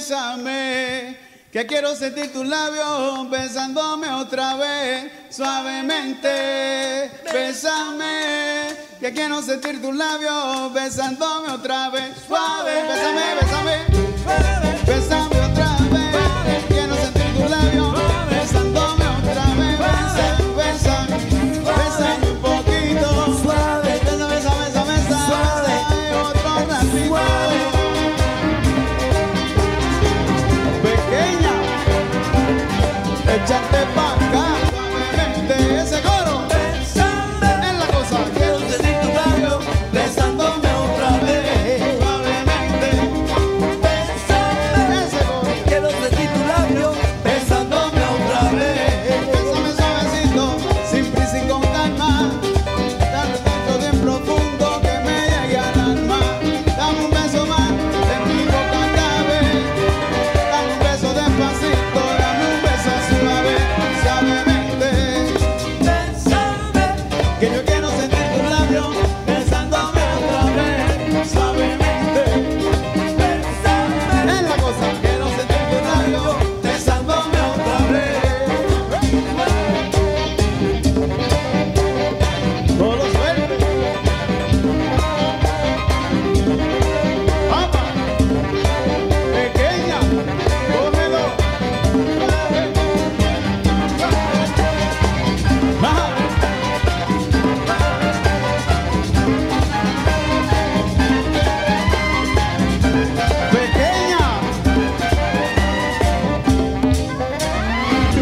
bésame, que quiero sentir tus labios besándome otra vez, suavemente. Bésame, que quiero sentir tus labios besándome otra vez, suave. Bésame, bésame.